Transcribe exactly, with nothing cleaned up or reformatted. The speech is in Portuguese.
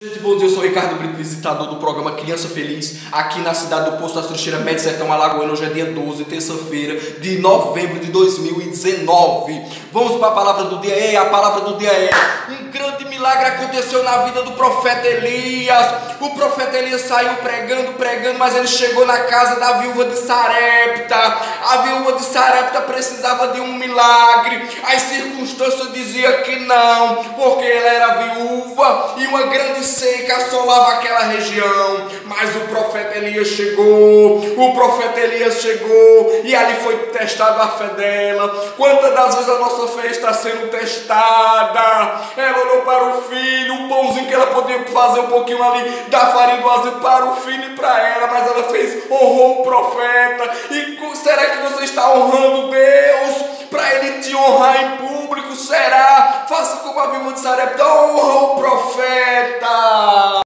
Gente, bom dia, eu sou o Ricardo Brito, visitador do programa Criança Feliz, aqui na cidade do Posto das Trincheiras, Médio Sertão, Alagoano. Hoje é dia doze, terça-feira de novembro de dois mil e dezenove. Vamos para a palavra do dia. É, a palavra do dia é: um grande milagre aconteceu na vida do profeta Elias. O profeta Elias saiu pregando, pregando, mas ele chegou na casa da viúva de Sarepta. A viúva de Sarepta precisava de um milagre. As circunstâncias diziam que não, porque ela era viúva e uma grande seca assolava aquela região. Mas o profeta Elias chegou, o profeta Elias chegou e ali foi testada a fé dela. Quantas das vezes a nossa fé está sendo testada? Ela olhou para o filho, o pãozinho que ela podia fazer um pouquinho ali da farinha do azeite para o filho e para ela, mas ela fez, honrou o profeta. E será que você está honrando Deus para ele te honrar em público? Será? Faça como a viúva de Sarepta, honra o profeta.